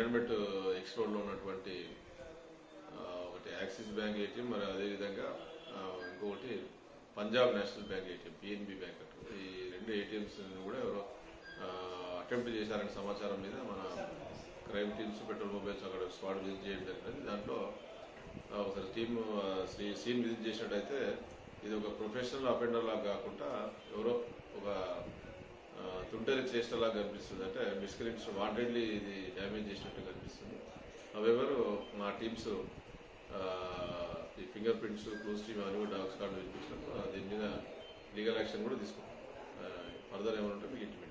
నేర్మెట్ X రోడ్లో ఉన్నటువంటి ఒకటి యాక్సిస్ బ్యాంక్ ఏటీఎం, మరి అదేవిధంగా ఇంకొకటి Punjab national bank ATM, PNB bank అటు, ఈ రెండు ఏటీఎంస్ కూడా ఎవరో అటెంప్ట్ చేశారనే సమాచారం మీద మన క్రైమ్ టీమ్స్, పెట్రోల్ మొబైల్స్ అక్కడ స్పాట్ విజిట్ చేయడం జరిగింది. దాంట్లో ఒకసారి టీమ్ సీన్ విజిట్ చేసినట్టయితే ఇది ఒక ప్రొఫెషనల్ అఫెండర్ లాగా కాకుండా ఎవరో ఒక తుంటరి చేష్టలాగా కనిపిస్తుంది. అంటే మిస్క్రీమ్స్ వాంటెడ్లీ ఇది డ్యామేజ్ చేసినట్టు కనిపిస్తుంది. అవెవరు మా టీమ్స్ ఈ ఫింగర్ ప్రింట్స్, క్లూస్ టీమ్ అని కూడా డాగ్ స్క్వాడ్ వినిపించినప్పుడు దీని మీద లీగల్ యాక్షన్ కూడా తీసుకుంటాం. ఫర్దర్ ఏమంటే మీకు